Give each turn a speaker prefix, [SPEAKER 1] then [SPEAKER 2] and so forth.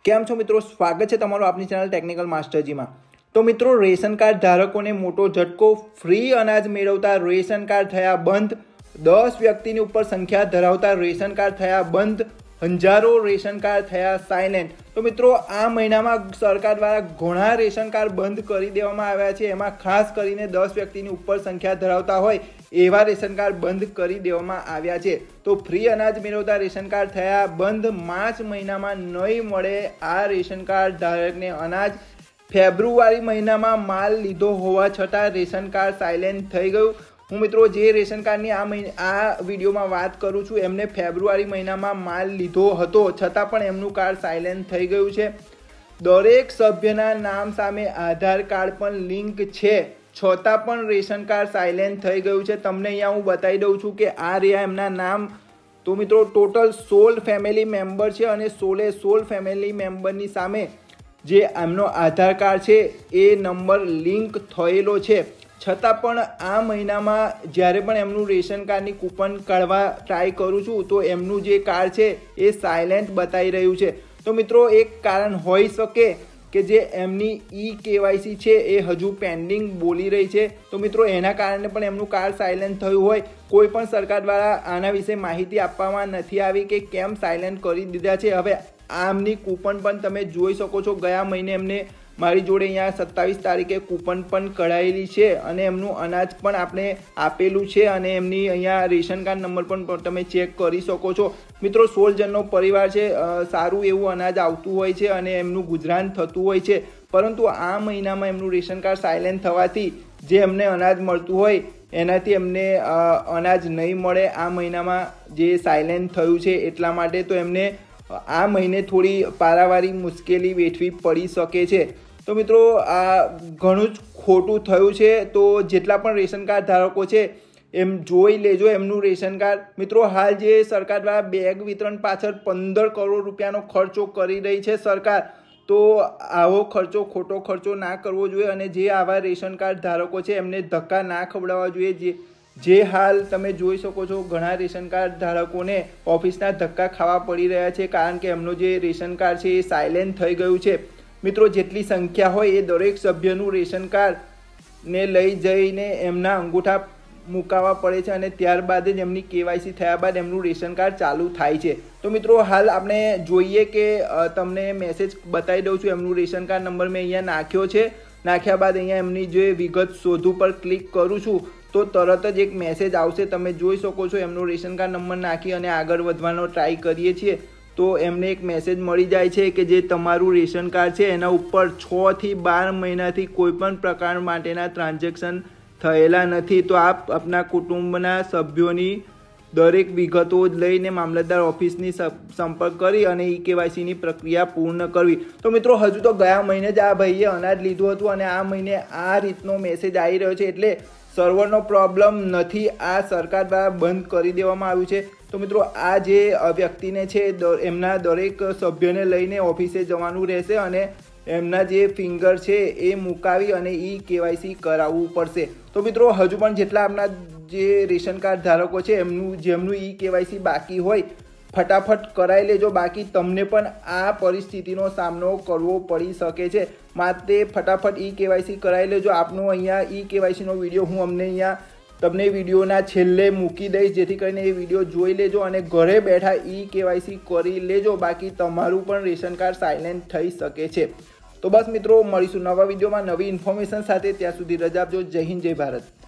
[SPEAKER 1] કેમ છો મિત્રો? સ્વાગત છે તમારું આપની ચેનલ ટેકનિકલ માસ્ટરજીમાં। તો મિત્રો, રેશન કાર્ડ ધારકોને મોટો ઝટકો। ફ્રી અનાજ મેળવતા રેશન કાર્ડ થયા બંધ। 10 વ્યક્તિની ઉપર સંખ્યા ધરાવતા રેશન કાર્ડ થયા બંધ। હજારો રેશન કાર્ડ થયા સાયલેન્ટ। તો મિત્રો, આ મહિનામાં સરકાર દ્વારા ઘણા રેશન કાર્ડ બંધ કરી દેવામાં આવ્યા છે। એમાં ખાસ કરીને 10 વ્યક્તિની ઉપર સંખ્યા ધરાવતા હોય એવા રેશન કાર્ડ બંધ કરી દેવામાં આવ્યા છે। તો ફ્રી અનાજ મેળવતા રેશન કાર્ડ થયા બંધ। માર્ચ મહિનામાં નહીં મળે આ રેશન કાર્ડ ધારકને અનાજ। ફેબ્રુઆરી મહિનામાં માલ લીધો હોવા છતાં રેશન કાર્ડ સાયલેન્ટ થઈ ગયું। હું મિત્રો જે રેશન કાર્ડની આ વિડીયોમાં વાત કરું છું એમને ફેબ્રુઆરી મહિનામાં માલ લીધો હતો છતાં પણ એમનું કાર્ડ સાયલેન્ટ થઈ ગયું છે। દરેક સભ્યના નામ સામે આધાર કાર્ડ પણ લિંક છે છતાં પણ રેશન કાર્ડ સાયલેન્ટ થઈ ગયું છે। તમને અહીંયા હું બતાવી દઉં છું કે આ રહ્યા એમના નામ। તો મિત્રો, ટોટલ 16 ફેમિલી મેમ્બર છે અને 16 ફેમિલી મેમ્બરની સામે જે એમનો આધાર કાર્ડ છે એ નંબર લિંક થયેલો છે છતાં પણ આ મહિનામાં જ્યારે પણ એમનું રેશન કાર્ડની કૂપન કાઢવા ટ્રાય કરું છું તો એમનું જે કાર્ડ છે એ સાયલેન્ટ બતાવી રહ્યું છે। તો મિત્રો, એક કારણ હોઈ શકે કે જે એમની KYC છે એ હજુ પેન્ડિંગ બોલી રહી છે। તો મિત્રો, એના કારણે પણ એમનું કાર્ડ સાયલેન્ટ થયું હોય। કોઈ પણ સરકાર દ્વારા આના વિશે માહિતી આપવામાં નથી આવી કે કેમ સાયલેન્ટ કરી દીધા છે। હવે આમની કૂપન પણ તમે જોઈ શકો છો। ગયા મહિને એમને મારી જોડે અહીંયા 27 તારીખે કૂપન પણ કઢાયેલી છે અને એમનું અનાજ પણ આપણે આપેલું છે અને એમની અહીંયા રેશન કાર્ડ નંબર પણ તમે ચેક કરી શકો છો। મિત્રો, 16 જણનો પરિવાર છે। સારું એવું અનાજ આવતું હોય છે અને એમનું ગુજરાન થતું હોય છે, પરંતુ આ મહિનામાં એમનું રેશન કાર્ડ સાયલેન્ટ થવાથી જે એમને અનાજ મળતું હોય એનાથી એમને અનાજ નહીં મળે। આ મહિનામાં જે સાયલેન્ટ થયું છે એટલા માટે તો એમને આ મહિને થોડી પારાવારી મુશ્કેલી વેઠવી પડી શકે છે। તો મિત્રો, આ ઘણું જ ખોટું થયું છે। તો જેટલા પણ રેશન કાર્ડ ધારકો છે એમ જોઈ લેજો એમનું રેશન કાર્ડ। મિત્રો, હાલ જે સરકાર દ્વારા બેગ વિતરણ પાછળ 15 કરોડ રૂપિયાનો ખર્ચો કરી રહી છે સરકાર, તો આવો ખર્ચો ખોટો ખર્ચો ના કરવો જોઈએ અને જે આવા રેશન કાર્ડ ધારકો છે એમને ધક્કા ના ખવડાવવા જોઈએ। જે હાલ તમે જોઈ શકો છો ઘણા રેશન કાર્ડ ધારકોને ઓફિસના ધક્કા ખાવા પડી રહ્યા છે કારણ કે એમનું જે રેશન કાર્ડ છે એ સાયલેન્ટ થઈ ગયું છે। મિત્રો, જેટલી સંખ્યા હોય એ દરેક સભ્યનું રેશન કાર્ડને લઈ જઈને એમના અંગૂઠા મુકાવવા પડે છે અને ત્યારબાદ જ એમની KYC થયા બાદ એમનું રેશન કાર્ડ ચાલુ થાય છે। તો મિત્રો, હાલ આપણે જોઈએ કે તમને મેસેજ બતાવી દઉં છું। એમનું રેશન કાર્ડ નંબર મેં અહીંયા નાખ્યો છે। નાખ્યા બાદ અહીંયા એમની જે વિગત શોધું પર ક્લિક કરું છું તો તરત જ એક મેસેજ આવશે। તમે જોઈ શકો છો એમનો રેશન કાર્ડ નંબર નાખી અને આગળ વધવાનો ટ્રાય કરીએ છીએ તો એમને એક મેસેજ મળી જાય છે કે જે તમારું રેશન કાર્ડ છે એના ઉપર 6 થી 12 મહિનાથી કોઈ પણ પ્રકાર માટેના ટ્રાન્ઝેક્શન થયેલા નથી। તો આપ આપના કુટુંબના સભ્યોની દરેક વિગતો લઈને મામલતદાર ઓફિસની સંપર્ક કરી અને KYC ની પ્રક્રિયા પૂર્ણ કરવી। તો મિત્રો, હજુ તો ગયા મહિને જ આ ભાઈએ અનાજ લીધું હતું અને આ મહિને આ રીતનો મેસેજ આવી રહ્યો છે એટલે સર્વરનો પ્રોબ્લેમ નથી, આ સરકાર દ્વારા બંધ કરી દેવામાં આવ્યું છે। તો મિત્રો, આ જે વ્યક્તિને છે એમના દરેક સભ્યને લઈને ઓફિસે જવાનું રહેશે અને એમના જે ફિંગર છે એ મુકાવી અને KYC કરાવવું પડશે। તો મિત્રો, હજુ પણ જેટલા આપણા જે રેશન કાર્ડ ધારકો છે જેમનું KYC બાકી હોય ફટાફટ કરાવી લેજો, બાકી તમને પણ આ પરિસ્થિતિનો સામનો કરવો પડી શકે છે। માટે ફટાફટ KYC કરાવી લેજો। આપનો અહીંયા KYC નો વિડીયો હું અહીંયા તમને વિડીયોના છેલ્લે મૂકી દઈશ જેથી કરીને એ વિડીયો જોઈ લેજો અને ઘરે બેઠા KYC કરી લેજો, બાકી તમારું પણ રેશન કાર્ડ સાયલેન્ટ થઈ શકે છે। તો બસ મિત્રો, મળીશું નવા વિડીયોમાં નવી ઇન્ફોર્મેશન સાથે। ત્યાં સુધી રજા આપજો। જય હિન્દ, જય ભારત।